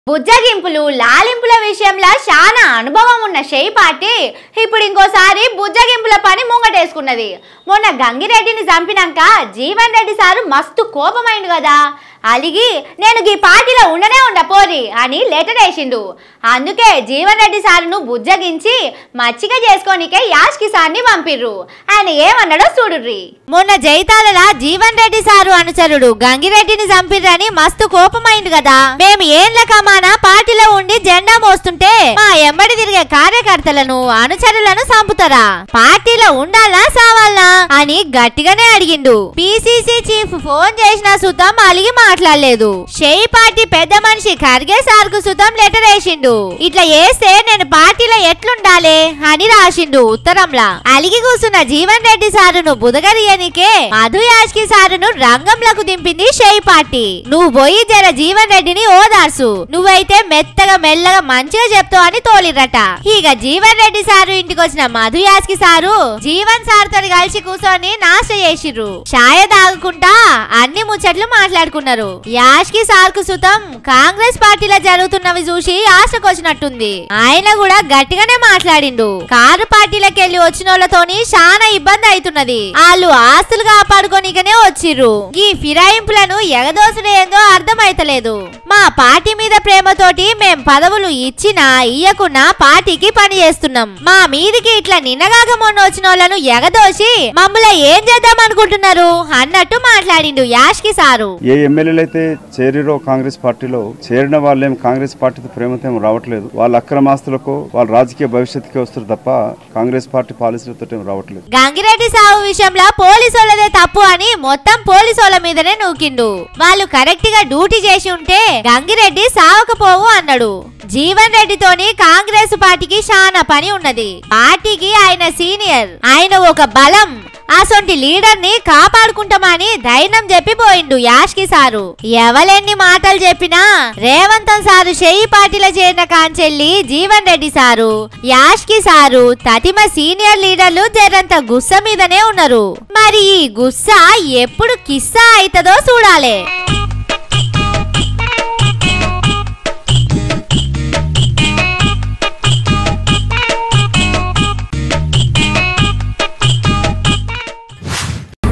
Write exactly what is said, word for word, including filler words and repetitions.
బుజ్జగింపులు లాలింపుల విషయంలో చాలా అనుభవం ఉన్న షేయి పార్టీ ఇప్పుడు ఇంకోసారి బుజ్జగింపుల పని ముంగటేసుకున్నది. మొన్న గంగిరెడ్డిని చంపినాక జీవన్ రెడ్డి సారు మస్తు కోపమైండు కదా, అలిగి నేను ఈ పార్టీలో ఉండనే ఉండపోరి అని లెటర్ వేసిండు. అందుకే జీవన్ రెడ్డి సారును బుజ్జగించి మచ్చిక చేసుకోనికే యాష్కి సార్ని పంపిర్రు. ఆయన ఏమన్నాడో చూడుర్రి. మొన్న జైతాలలా జీవన్ రెడ్డి సారు అనుచరుడు గంగిరెడ్డిని చంపిర్రని మస్తు కోపమైండు కదా, మేము ఏండ్ల కమానా పార్టీలో ఉండి జెండా మోస్తుంటే మా ఎంబడి తిరిగే కార్యకర్తలను అనుచరులను చంపుతారా, పార్టీలో ఉండాలా సావాలా అని గట్టిగానే అడిగిండు. పిసిసి చీఫ్ ఫోన్ చేసిన సుతం అలిగి మాట్లాడలేదు. షేయి పార్టీ పెద్ద మనిషి ఖర్గే సార్కు సుతం లెటర్ వేసిండు. ఇట్లా వేస్తే నేను పార్టీలో ఎట్లుండాలే అని రాసిండు ఉత్తరంలా. అలిగి కూసున్న జీవన్ రెడ్డి సారును బుదగరియనికే మధు యాష్కి సారును రంగంలోకి దింపింది షేయి పార్టీ. నువ్వు పోయి జర జీవన్ రెడ్డిని ఓదార్సు, నువ్వైతే మెత్తగా మెల్లగా మంచిగా చెప్తావు అని తోలిరట. ఇక జీవన్ రెడ్డి సారు ఇంటికి వచ్చిన మధు యాష్కి సారు జీవన్ సార్ తో కలిసి కూర్చొని నాశ చేసిర్రు. ఛాయ తాగుకుంటా అన్ని ముచ్చట్లు మాట్లాడుకున్నారు. యాష్కి సార్ కు సుతం కాంగ్రెస్ పార్టీలో జరుగుతున్నవి చూసి ఆశకొచ్చినట్టుంది. ఆయన కూడా గట్టిగానే మాట్లాడిండు. కారు పార్టీలకు వెళ్లి వచ్చిన వాళ్ళతోని చాలా ఇబ్బంది అవుతున్నది, వాళ్ళు ఆస్తులు కాపాడుకోనికనే వచ్చిర్రు. ఈ ఫిరాయింపులను ఎగదోసుడేందో అర్థమైతలేదు. మా పార్టీ మీద ప్రేమతోటి మేం పదవులు ఇచ్చినా ఇయ్యకున్నా పార్టీకి పని చేస్తున్నాం. మా మీదికి ఇట్లా నిన్నగాక మొన్న వచ్చిన వాళ్ళను ఎగదోసి మమ్మల్ని ఏం చేద్దాం అనుకుంటున్నారు అన్నట్టు మాట్లాడిండు యాష్కి సారు. ఏ ఎమ్మెల్యేలు అయితే చేరిరో కాంగ్రెస్ పార్టీలో చేరిన వాళ్ళేం కాంగ్రెస్ పార్టీతో ప్రేమతో ఏం రావట్లేదు. వాళ్ళ అక్రమాస్తులకు వాళ్ళ రాజకీయ భవిష్యత్తుకే వస్తారు తప్ప కాంగ్రెస్ పార్టీ పాలసీలతో ఏం రావట్లేదు. గంగిరెడ్డి సాగు విషయంలో పోలీసులదే తప్పు అని మొత్తం పోలీసుల మీదనే నూకిండు. వాళ్ళు కరెక్ట్ గా డ్యూటీ చేసి ఉంటే గంగిరెడ్డి సావకపోవు అన్నాడు. జీవన్ రెడ్డితోని కాంగ్రెస్ పార్టీకి చాలా పని ఉన్నది. పార్టీకి ఆయన సీనియర్, ఆయన ఒక బలం. అసొంటి లీడర్ ని కాపాడుకుంటామని ధైర్యం చెప్పిపోయిండు యాష్కి సారు. ఎవలెన్ని మాటలు చెప్పినా రేవంత్ సారు షేయి పార్టీలో చేరిన కాంచెల్లి జీవన్ రెడ్డి సారు, యాష్కి సారు తతిమ సీనియర్ లీడర్లు జరంత గుస్స మీదనే ఉన్నారు. మరి ఈ గుస్స ఎప్పుడు కిస్సా అవుతుందో చూడాలే.